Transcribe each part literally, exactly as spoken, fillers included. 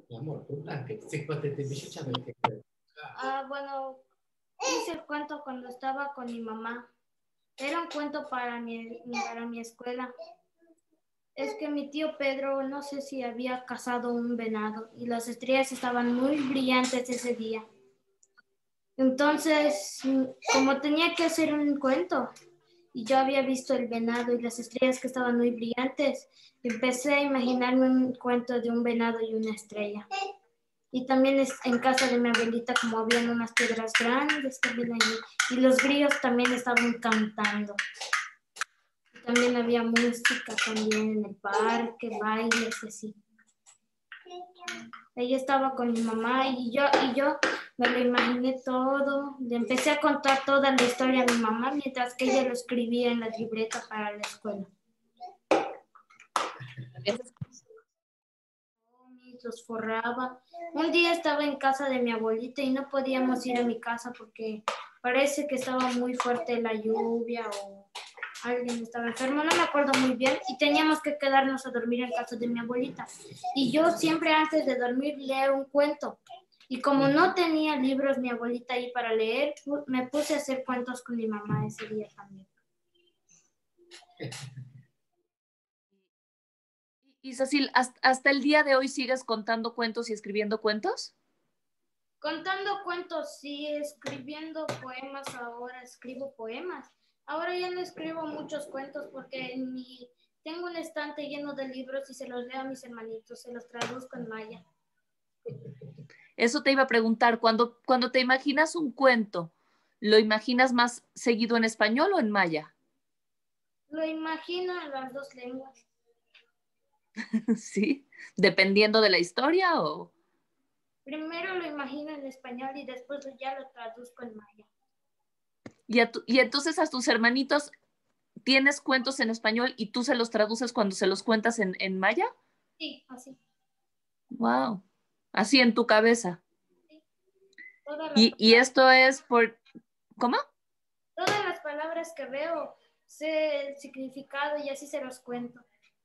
Mi amor, tú blanque, sí, cuate, te bicho chabel que Ah, bueno, hice el cuento cuando estaba con mi mamá. Era un cuento para mi, para mi escuela. Es que mi tío Pedro, no sé si había cazado un venado y las estrellas estaban muy brillantes ese día. Entonces, como tenía que hacer un cuento y yo había visto el venado y las estrellas que estaban muy brillantes, empecé a imaginarme un cuento de un venado y una estrella. Y también es en casa de mi abuelita, como habían unas piedras grandes también allí, y los grillos también estaban cantando. Y también había música también en el parque, bailes, así. Ella estaba con mi mamá y yo, y yo me lo imaginé todo. Le empecé a contar toda la historia a mi mamá mientras que ella lo escribía en la libreta para la escuela. Los forraba. Un día estaba en casa de mi abuelita y no podíamos ir a mi casa porque parece que estaba muy fuerte la lluvia o alguien estaba enfermo, no me acuerdo muy bien, y teníamos que quedarnos a dormir en casa de mi abuelita. Y yo siempre antes de dormir leo un cuento. Y como no tenía libros mi abuelita ahí para leer, me puse a hacer cuentos con mi mamá ese día también. Y Cecil, ¿hasta el día de hoy sigues contando cuentos y escribiendo cuentos? Contando cuentos, sí, escribiendo poemas, ahora escribo poemas. Ahora ya no escribo muchos cuentos porque en mi, tengo un estante lleno de libros y se los leo a mis hermanitos, se los traduzco en maya. Eso te iba a preguntar, cuando, cuando te imaginas un cuento, ¿lo imaginas más seguido en español o en maya? Lo imagino en las dos lenguas. Sí, dependiendo de la historia o... Primero lo imagino en español y después ya lo traduzco en maya. Y, a tu, y entonces a tus hermanitos tienes cuentos en español y tú se los traduces cuando se los cuentas en, en maya? Sí, así. Wow, así en tu cabeza. Sí. Todas las Y, y esto es por... ¿Cómo? Todas las palabras que veo, sé el significado y así se los cuento.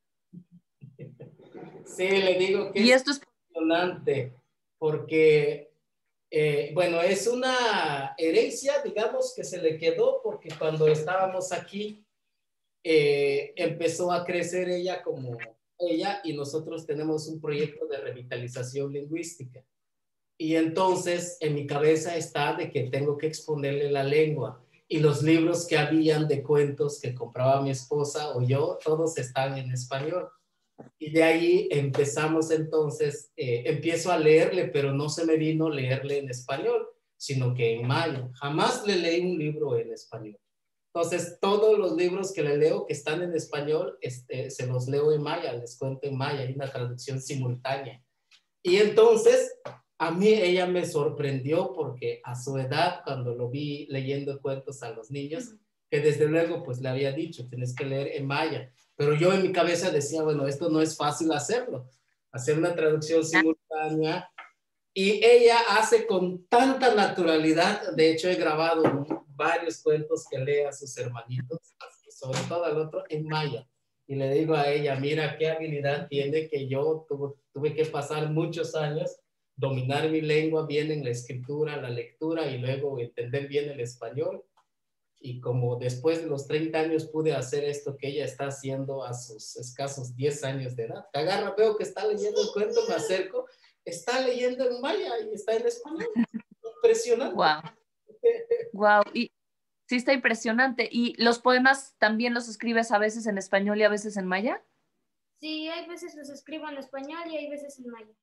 Sí, le digo que y es esto es impresionante porque, eh, bueno, es una herencia, digamos, que se le quedó porque cuando estábamos aquí, eh, empezó a crecer ella como ella y nosotros tenemos un proyecto de revitalización lingüística. Y entonces en mi cabeza está de que tengo que exponerle la lengua y los libros que habían de cuentos que compraba mi esposa o yo, todos están en español. Y de ahí empezamos entonces, eh, empiezo a leerle, pero no se me vino leerle en español, sino que en maya. Jamás le leí un libro en español. Entonces, todos los libros que le leo que están en español, este, se los leo en maya, les cuento en maya, hay una traducción simultánea. Y entonces, a mí ella me sorprendió porque a su edad, cuando lo vi leyendo cuentos a los niños, que desde luego pues le había dicho, tienes que leer en maya. Pero yo en mi cabeza decía, bueno, esto no es fácil hacerlo, hacer una traducción simultánea. Y ella hace con tanta naturalidad, de hecho he grabado varios cuentos que lee a sus hermanitos, sobre todo al otro, en maya. Y le digo a ella, mira qué habilidad tiene que yo tuve, tuve que pasar muchos años, dominar mi lengua bien en la escritura, la lectura y luego entender bien el español. Y como después de los treinta años pude hacer esto que ella está haciendo a sus escasos diez años de edad. Agarra, veo que está leyendo el cuento, me acerco, está leyendo en maya y está en español. Impresionante. Wow. Wow. Y sí está impresionante. ¿Y los poemas también los escribes a veces en español y a veces en maya? Sí, hay veces los escribo en español y hay veces en maya.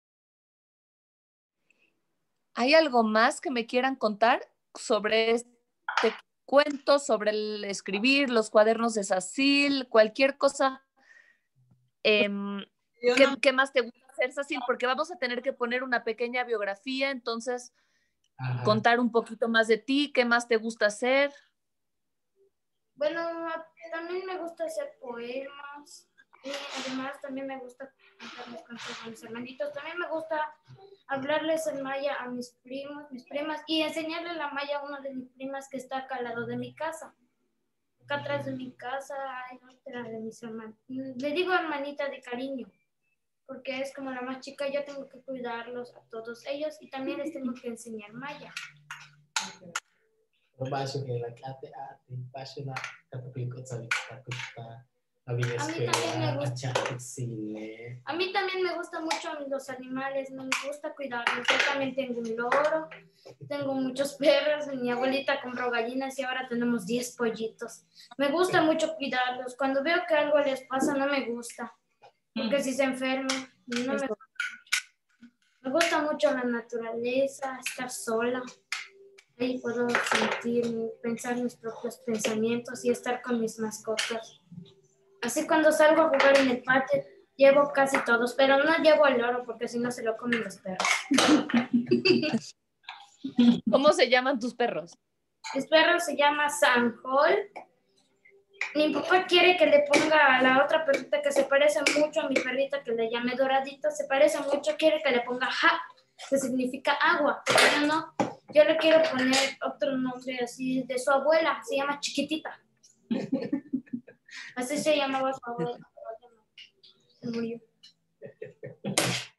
¿Hay algo más que me quieran contar sobre este cuento, sobre el escribir, los cuadernos de Cecil, cualquier cosa? Eh, ¿qué, No. ¿Qué más te gusta hacer, Cecil? Porque vamos a tener que poner una pequeña biografía, entonces Ajá. contar un poquito más de ti, qué más te gusta hacer. Bueno, también me gusta hacer poemas y además también me gusta cantarles canciones a mis hermanitos. También me gusta hablarles en maya a mis primos, mis primas y enseñarle la maya a una de mis primas que está acá al lado de mi casa. Acá atrás de mi casa hay otra de mis hermanos. Le digo hermanita de cariño. porque es como la más chica, yo tengo que cuidarlos a todos ellos y también les tengo que enseñar maya. A mí también me gusta. A mí también me gustan mucho los animales, me gusta cuidarlos. Yo también tengo un loro, tengo muchos perros, mi abuelita compró gallinas y ahora tenemos diez pollitos. Me gusta mucho cuidarlos. Cuando veo que algo les pasa no me gusta, porque si se enferman, no me gusta. Me gusta mucho la naturaleza, estar sola. Ahí puedo sentir, pensar mis propios pensamientos y estar con mis mascotas. Así cuando salgo a jugar en el patio, llevo casi todos, pero no llevo al loro porque si no se lo comen los perros. ¿Cómo se llaman tus perros? Mis perros se llama Sanjol. Mi papá quiere que le ponga a la otra perrita que se parece mucho a mi perrita, que le llame Doradito, se parece mucho, quiere que le ponga Ja, que significa agua. Yo no, yo le quiero poner otro nombre así de su abuela, se llama Chiquitita. Así se llamaba su abuela. Se murió.